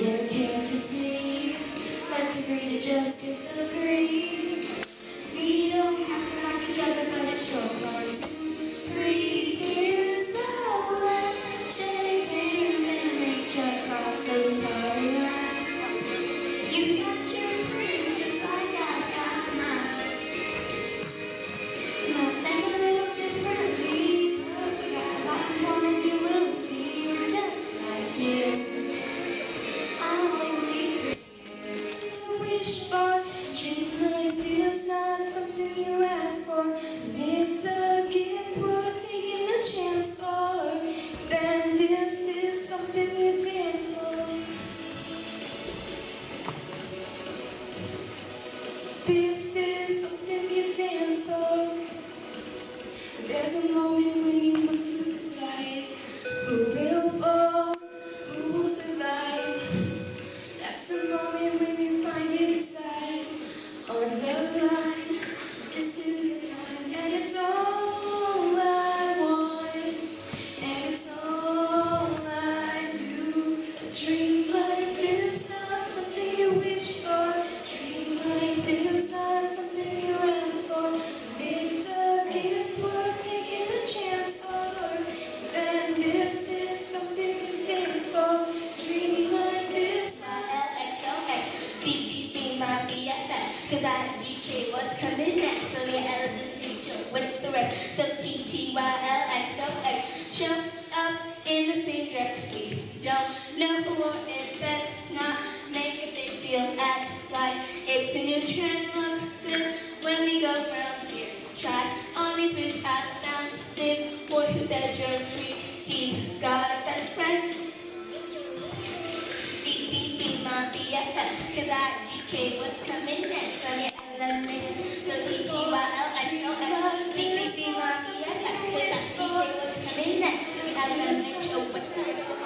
Dear, can't you see? Let's agree to just disagree. We don't have to like each other, but it's short. 1, 2, 3, tears. So let's shake hands and reach across those party lines. You got your dreams just like I got mine. Nothing a little differently. We got a lot in common, you will see. We're just like you. Wish for dream like this, not something you ask for. It's a gift worth taking a chance for. Then this is something you dance for. This is something you dance for. There's a moment when you look to the side. Who will fall? Who will survive? That's the moment when you find it inside. On the line, this is your time, and it's all I want, and it's all I do. A dream like this, not something you wish for. Dream like this, not something you ask for. It's a gift worth taking a chance for. Then this is something you dance for. Dream like this. My BFF, cause I GK, what's coming next? So yeah, elevate with the rest. So TTYLXOX, show up in the same dress. We don't know who wore it best. Not make a big deal, act like it's a new trend. Look good when we go from here. Try on these boots. I found this boy who said you're sweet. He's got a best friend. My BFF, cause I GK, what's coming next? So yeah, eliminate, so TTYLXOX, BBB, my BFF, cause I GK, what's coming next? So yeah, eliminate, what's coming next?